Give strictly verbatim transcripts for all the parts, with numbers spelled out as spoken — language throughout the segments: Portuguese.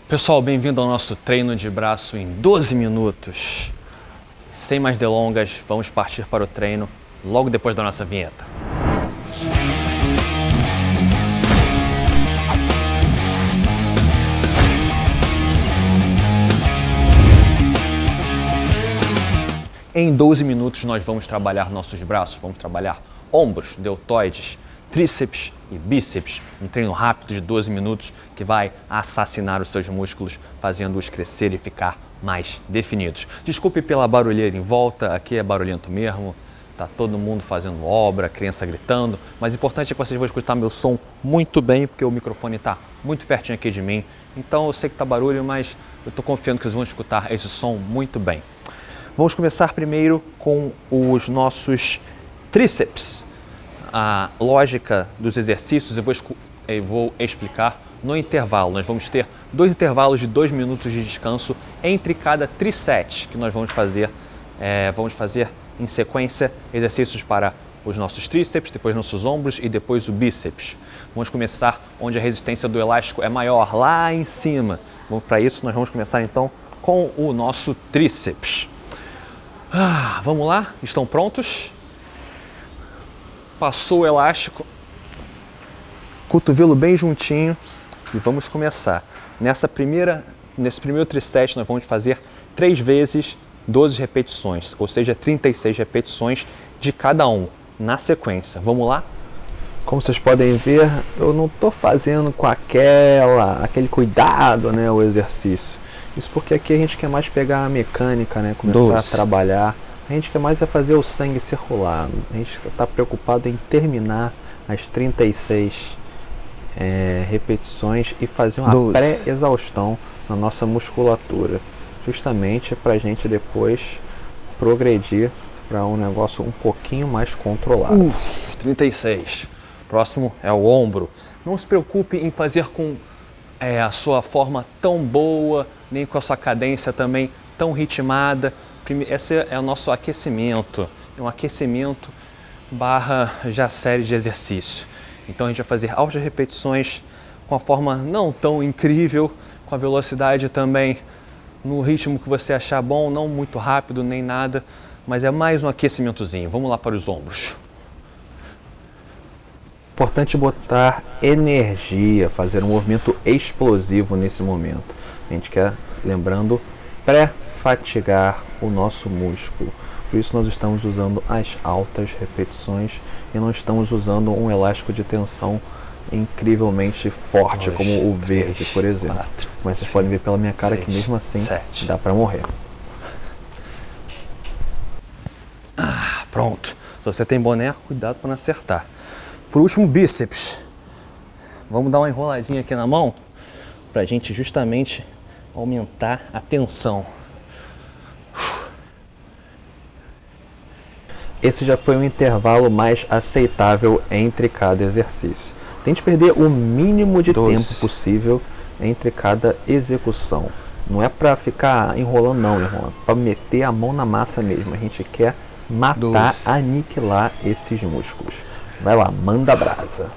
Pessoal, bem-vindo ao nosso treino de braço em doze minutos. Sem mais delongas, vamos partir para o treino logo depois da nossa vinheta. Em doze minutos nós vamos trabalhar nossos braços, vamos trabalhar ombros, deltoides, tríceps e bíceps. Um treino rápido de doze minutos que vai assassinar os seus músculos, fazendo-os crescer e ficar mais definidos. Desculpe pela barulheira em volta, aqui é barulhento mesmo, tá todo mundo fazendo obra, criança gritando, mas o importante é que vocês vão escutar meu som muito bem, porque o microfone está muito pertinho aqui de mim. Então eu sei que tá barulho, mas eu estou confiando que vocês vão escutar esse som muito bem. Vamos começar primeiro com os nossos tríceps. A lógica dos exercícios eu vou, eu vou explicar no intervalo. Nós vamos ter dois intervalos de dois minutos de descanso entre cada triset que nós vamos fazer. É, vamos fazer em sequência exercícios para os nossos tríceps, depois nossos ombros e depois o bíceps. Vamos começar onde a resistência do elástico é maior, lá em cima. Para isso nós vamos começar então com o nosso tríceps. Ah, vamos lá? Estão prontos? Passou o elástico, cotovelo bem juntinho e vamos começar. Nessa primeira, nesse primeiro triset nós vamos fazer três vezes doze repetições, ou seja, trinta e seis repetições de cada um, na sequência. Vamos lá? Como vocês podem ver, eu não estou fazendo com aquela, aquele cuidado, né, o exercício. Isso porque aqui a gente quer mais pegar a mecânica, né, começar doze. A trabalhar. A gente quer mais é fazer o sangue circular. A gente está preocupado em terminar as trinta e seis é, repetições e fazer uma pré-exaustão na nossa musculatura. Justamente para a gente depois progredir para um negócio um pouquinho mais controlado. Uf, trinta e seis. Próximo é o ombro. Não se preocupe em fazer com é, a sua forma tão boa, nem com a sua cadência também tão ritmada. Esse é o nosso aquecimento, é um aquecimento barra já série de exercício. Então a gente vai fazer altas repetições com a forma não tão incrível, com a velocidade também no ritmo que você achar bom, não muito rápido nem nada, mas é mais um aquecimentozinho. Vamos lá para os ombros. Importante botar energia, fazer um movimento explosivo nesse momento. A gente quer, lembrando, pré-fatigar o nosso músculo. Por isso nós estamos usando as altas repetições e não estamos usando um elástico de tensão incrivelmente forte, dois, como o verde, três, por exemplo. quatro, Mas vocês cinco, podem ver pela minha cara seis, que mesmo assim sete. Dá para morrer. Ah, pronto. Se você tem boné, cuidado para não acertar. Por último, bíceps. Vamos dar uma enroladinha aqui na mão para a gente justamente aumentar a tensão. Esse já foi um intervalo mais aceitável entre cada exercício. Tente perder o mínimo de doze. Tempo possível entre cada execução. Não é para ficar enrolando não, irmão. É para meter a mão na massa mesmo. A gente quer matar, doze. Aniquilar esses músculos. Vai lá, manda brasa.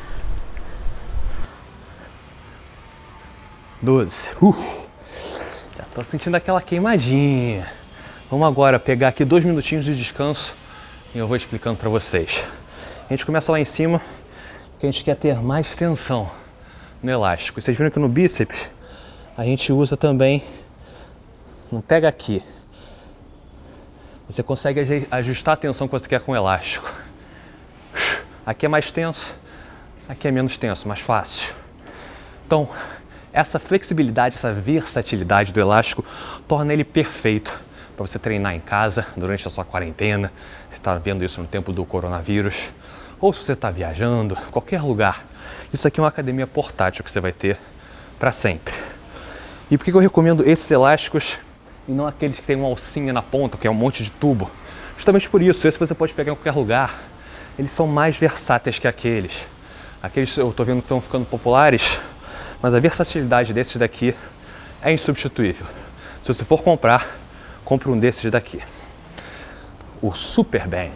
doze. Uh, já tô sentindo aquela queimadinha. Vamos agora pegar aqui dois minutinhos de descanso e eu vou explicando para vocês. A gente começa lá em cima, que a gente quer ter mais tensão no elástico. E vocês viram que no bíceps a gente usa também, não pega aqui, você consegue ajustar a tensão que você quer com o elástico. Aqui é mais tenso, aqui é menos tenso, mais fácil. Então, essa flexibilidade, essa versatilidade do elástico torna ele perfeito para você treinar em casa durante a sua quarentena. Você está vendo isso no tempo do coronavírus, ou se você está viajando, qualquer lugar. Isso aqui é uma academia portátil que você vai ter para sempre. E por que eu recomendo esses elásticos e não aqueles que tem uma alcinha na ponta, que é um monte de tubo? Justamente por isso, esse você pode pegar em qualquer lugar. Eles são mais versáteis que aqueles. Aqueles eu estou vendo que estão ficando populares, mas a versatilidade desses daqui é insubstituível. Se você for comprar, compre um desses daqui. O Super Band.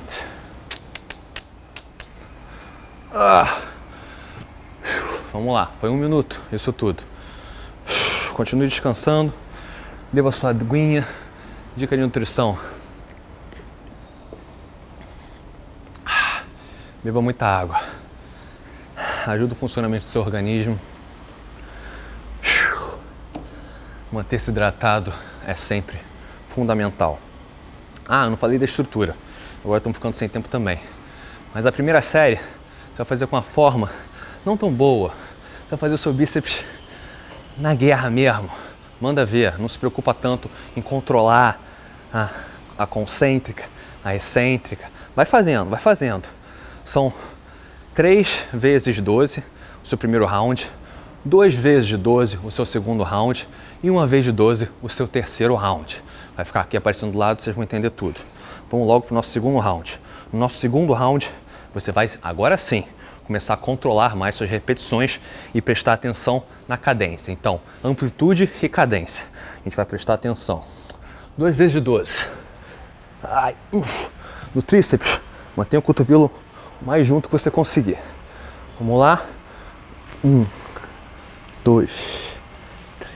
Ah. Vamos lá, foi um minuto, isso tudo. continue descansando, beba sua aguinha. Dica de nutrição: beba muita água, ajuda o funcionamento do seu organismo. Manter-se hidratado é sempre fundamental. Ah, eu não falei da estrutura, agora estamos ficando sem tempo também. Mas a primeira série você vai fazer com uma forma não tão boa, você vai fazer o seu bíceps na guerra mesmo. Manda ver, não se preocupa tanto em controlar a, a concêntrica, a excêntrica. Vai fazendo, vai fazendo. São três vezes doze o seu primeiro round, duas vezes de doze o seu segundo round e uma vez de doze o seu terceiro round. Vai ficar aqui aparecendo do lado, vocês vão entender tudo. Vamos logo para o nosso segundo round. No nosso segundo round, você vai agora sim começar a controlar mais suas repetições e prestar atenção na cadência. Então, amplitude e cadência. A gente vai prestar atenção. Duas vezes de doze. Ai, uf. No tríceps, mantenha o cotovelo o mais junto que você conseguir. Vamos lá. Um, dois, três,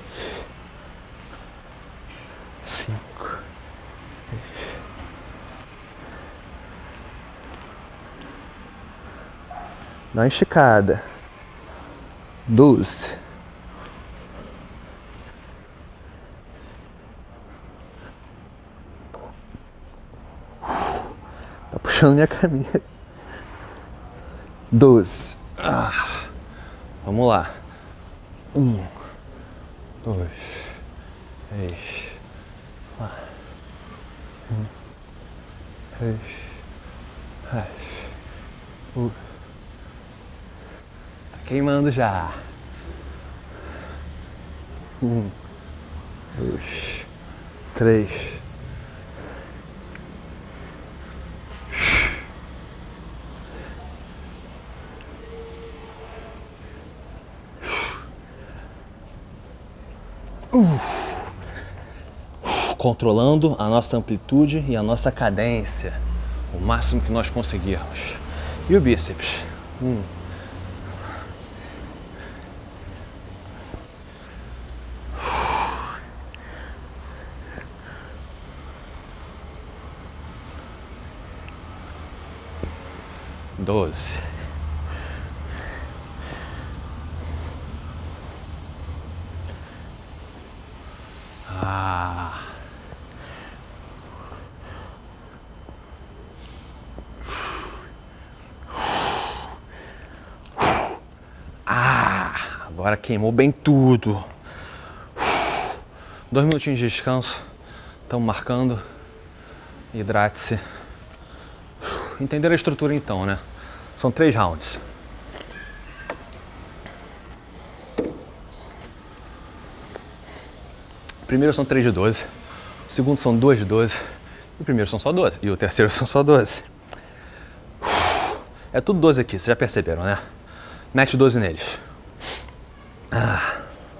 cinco, seis. Dá uma esticada. Doze. Tá puxando minha camisa. Doze. Ah. Vamos lá. Um, dois, três, quatro, um, três, quatro, um. Tá queimando já. Um, dois, três. Uh, controlando a nossa amplitude e a nossa cadência, o máximo que nós conseguirmos. E o bíceps? Um. Doze. Ah. Ah, agora queimou bem tudo. Dois minutinhos de descanso. Estamos marcando. Hidrate-se. Entenderam a estrutura então, né? São três rounds. O primeiro são três de doze, o segundo são dois de doze, o primeiro são só doze e o terceiro são só doze. É tudo doze aqui, vocês já perceberam, né? Mete doze neles. Ah.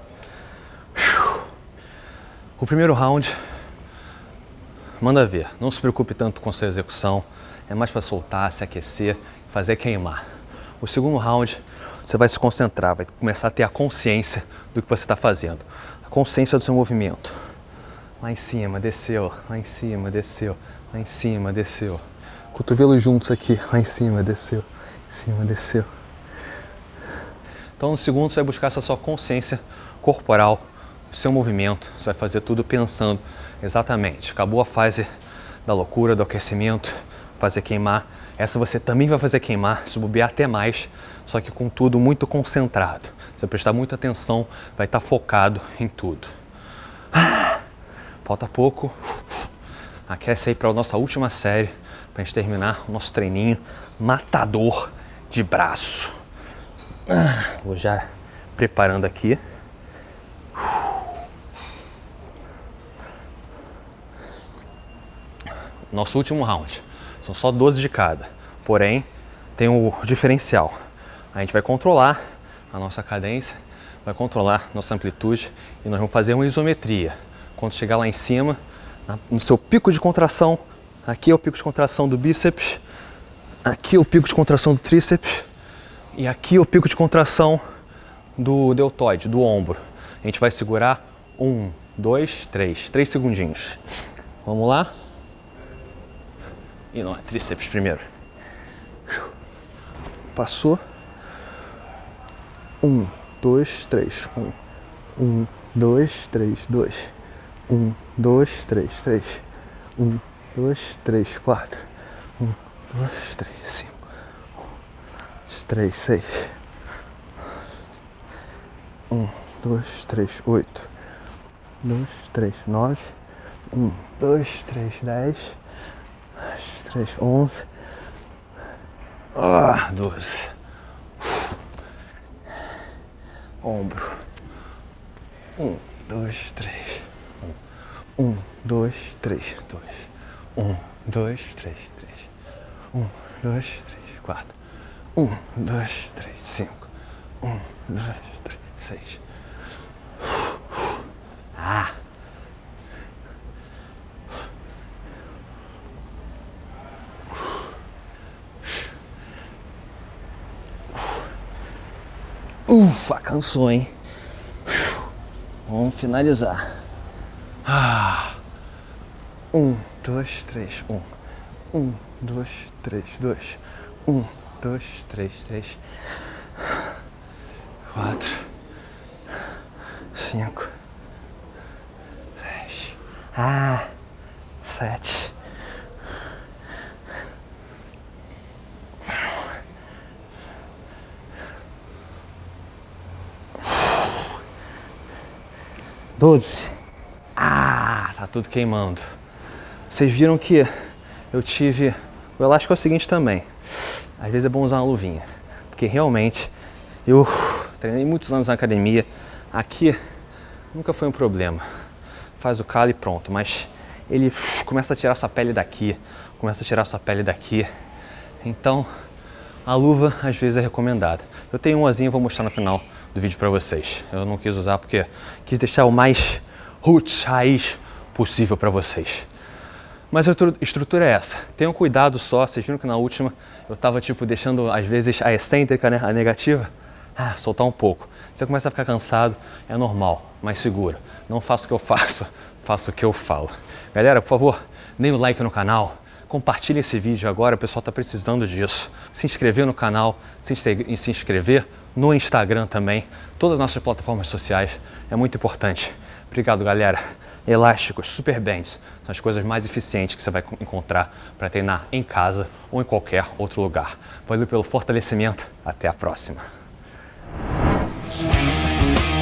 O primeiro round, manda ver, não se preocupe tanto com sua execução, é mais para soltar, se aquecer, fazer queimar. O segundo round, você vai se concentrar, vai começar a ter a consciência do que você está fazendo. Consciência do seu movimento. Lá em cima, desceu, lá em cima, desceu, lá em cima, desceu. Cotovelos juntos aqui, lá em cima, desceu, em cima, desceu. Então no segundo você vai buscar essa sua consciência corporal, o seu movimento, você vai fazer tudo pensando exatamente. Acabou a fase da loucura, do aquecimento, fazer queimar. Essa você também vai fazer queimar, se bobear até mais, só que com tudo muito concentrado. Você vai prestar muita atenção, vai estar focado em tudo. Falta pouco. Aquece aí para a nossa última série, para a gente terminar o nosso treininho matador de braço. Vou já preparando aqui. Nosso último round. São só doze de cada. Porém, tem o diferencial. A gente vai controlar a nossa cadência, vai controlar nossa amplitude e nós vamos fazer uma isometria. Quando chegar lá em cima, no seu pico de contração, aqui é o pico de contração do bíceps, aqui é o pico de contração do tríceps e aqui é o pico de contração do deltoide, do ombro. A gente vai segurar Um, dois, três. Três segundinhos. Vamos lá. E não, é tríceps primeiro. Passou. Um, dois, três. Um, um, dois, três, dois. Um, dois, três, três. Um, dois, três, quatro. Um, dois, três, cinco. Um, dois, três, seis. Um, dois, três, oito. Dois, três, nove. Um, dois, três, dez. Dois, três, onze. Ah, doze. Ombro. Um, dois, três. Um, um dois, três, dois. Um, dois, três, três. Um, dois, três, quatro. Um, dois, três, cinco. Um, dois, três, seis. Ah! Ufa, cansou, hein? Vamos finalizar. Ah. Um, dois, três, um. Um, dois, três, dois. Um, dois, três, três. Quatro. Cinco. Seis. Ah. Sete. Doze. Ah, tá tudo queimando. Vocês viram que eu tive... O elástico é o seguinte também. Às vezes é bom usar uma luvinha. Porque realmente eu treinei muitos anos na academia. Aqui nunca foi um problema. Faz o calo e pronto. Mas ele começa a tirar sua pele daqui. Começa a tirar sua pele daqui. Então a luva às vezes é recomendada. Eu tenho umazinha, vou mostrar no final do vídeo para vocês. Eu não quis usar porque quis deixar o mais roots, raiz possível para vocês. Mas a estrutura é essa. Tenham cuidado só. Vocês viram que na última eu tava tipo deixando às vezes a excêntrica, né, a negativa, ah, soltar um pouco. Você começa a ficar cansado, é normal, mas seguro. Não faço o que eu faço, faço o que eu falo. Galera, por favor, deem o like no canal. Compartilhe esse vídeo agora, o pessoal está precisando disso. Se inscrever no canal, se inscrever no Instagram também, todas as nossas plataformas sociais, é muito importante. Obrigado, galera. Elásticos, super bands, são as coisas mais eficientes que você vai encontrar para treinar em casa ou em qualquer outro lugar. Valeu pelo fortalecimento, até a próxima.